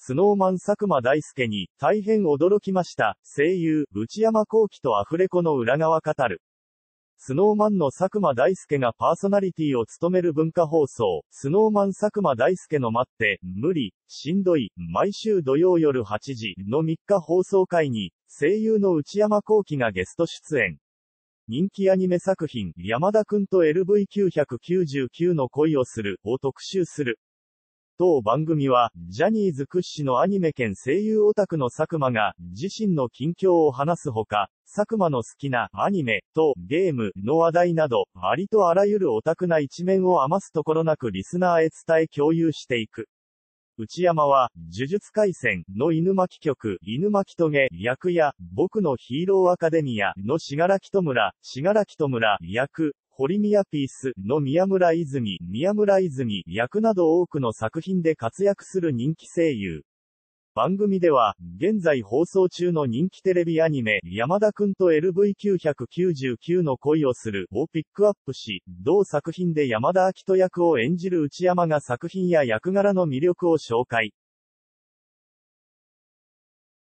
スノーマン佐久間大介に、大変驚きました。声優、内山聖輝とアフレコの裏側語る。スノーマンの佐久間大介がパーソナリティを務める文化放送、スノーマン佐久間大介の待って、無理、しんどい、毎週土曜夜8時の3日放送回に、声優の内山聖輝がゲスト出演。人気アニメ作品、山田くんと LV999 の恋をする、を特集する。当番組は、ジャニーズ屈指のアニメ兼声優オタクの佐久間が、自身の近況を話すほか、佐久間の好きなアニメとゲームの話題など、ありとあらゆるオタクな一面を余すところなくリスナーへ伝え共有していく。内山は、呪術廻戦の犬巻局、犬巻棘役や、僕のヒーローアカデミアの信楽戸村役、堀宮ピースの宮村泉役など多くの作品で活躍する人気声優。番組では、現在放送中の人気テレビアニメ、山田くんと LV999 の恋をするをピックアップし、同作品で山田明人役を演じる内山が作品や役柄の魅力を紹介。